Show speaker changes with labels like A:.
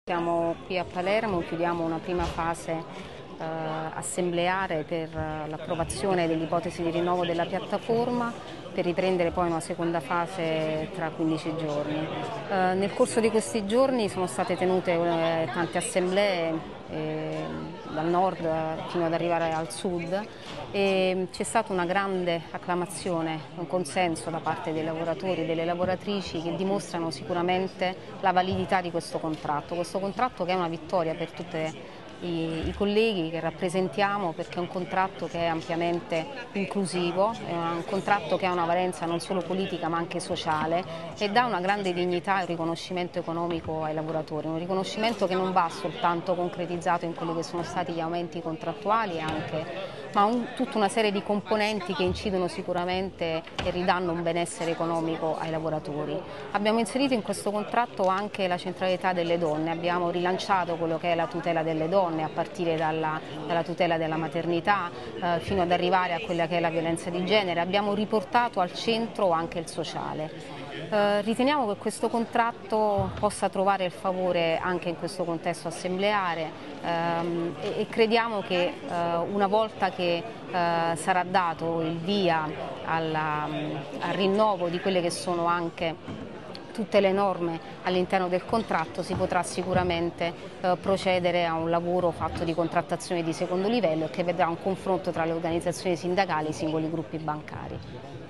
A: Siamo qui a Palermo, chiudiamo una prima fase assembleare per l'approvazione dell'ipotesi di rinnovo della piattaforma, per riprendere poi una seconda fase tra 15 giorni. Nel corso di questi giorni sono state tenute tante assemblee dal nord fino ad arrivare al sud e c'è stata una grande acclamazione, un consenso da parte dei lavoratori e delle lavoratrici che dimostrano sicuramente la validità di questo contratto che è una vittoria per tutti i colleghi che rappresentiamo, perché è un contratto che è ampiamente inclusivo, è un contratto che ha una valenza non solo politica ma anche sociale e dà una grande dignità e un riconoscimento economico ai lavoratori, un riconoscimento che non va soltanto concretizzato in quelli che sono stati gli aumenti contrattuali ma tutta una serie di componenti che incidono sicuramente e ridanno un benessere economico ai lavoratori. Abbiamo inserito in questo contratto anche la centralità delle donne, abbiamo rilanciato quello che è la tutela delle donne a partire dalla tutela della maternità fino ad arrivare a quella che è la violenza di genere, abbiamo riportato al centro anche il sociale. Riteniamo che questo contratto possa trovare il favore anche in questo contesto assembleare e crediamo che una volta che sarà dato il via al rinnovo di quelle che sono anche tutte le norme all'interno del contratto si potrà sicuramente procedere a un lavoro fatto di contrattazione di secondo livello e che vedrà un confronto tra le organizzazioni sindacali e i singoli gruppi bancari.